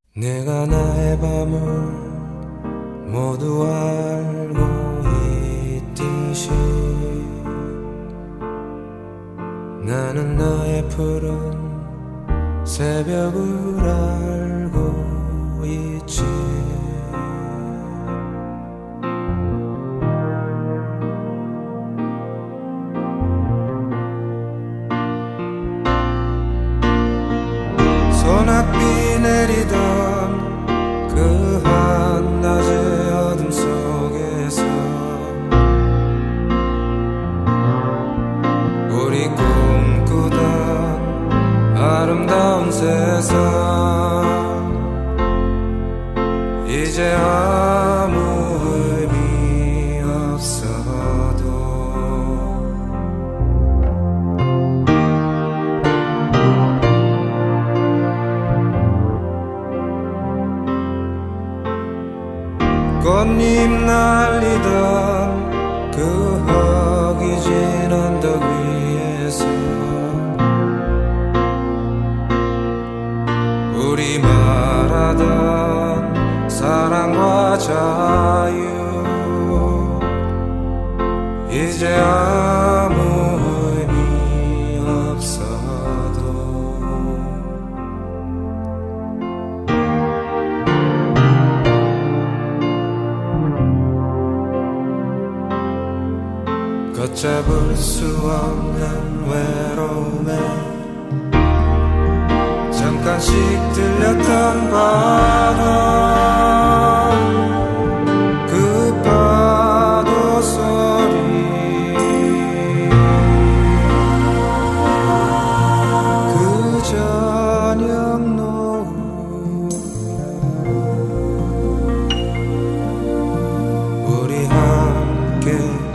내가 나의 밤을 모두 알고 있듯이 나는 나의 푸른 새벽을 알고 있지. 소낙비 내리던 그 한낮의 어둠 속에서 우리 꿈꾸던 아름다운 세상 이제 아무 의미 없어도 꽃잎 날리던 그 허기진 언덕 위에서 우리 말하던 사랑과 자유 이제 아무 의미 없어도 걷잡을 수 없는 외로움에 잠깐씩 들렸던 바다 그 파도 소리 그 저녁 노을 우리 함께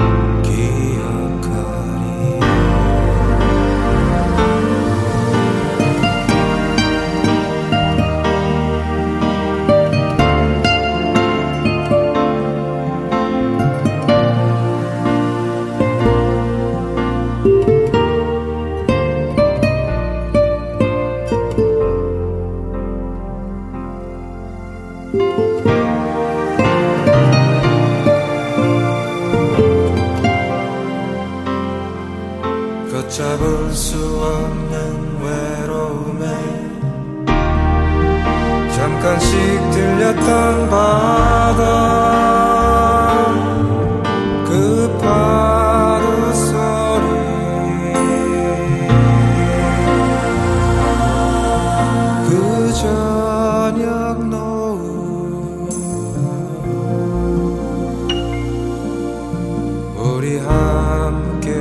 걷잡을 수 없는 외로움에 잠깐씩 들렸던 바다 그 파도 소리 그 저녁 노을 우리 함께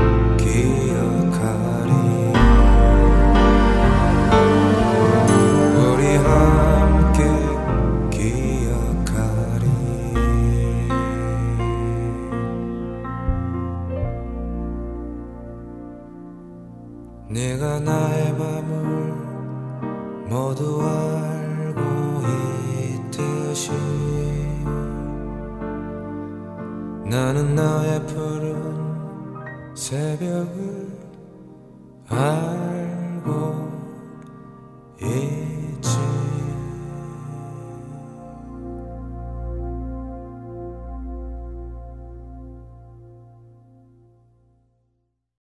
우리 함께 기억하리. 네가 나의 맘을 모두 알고 있듯이 나는 나의 푸른 새벽을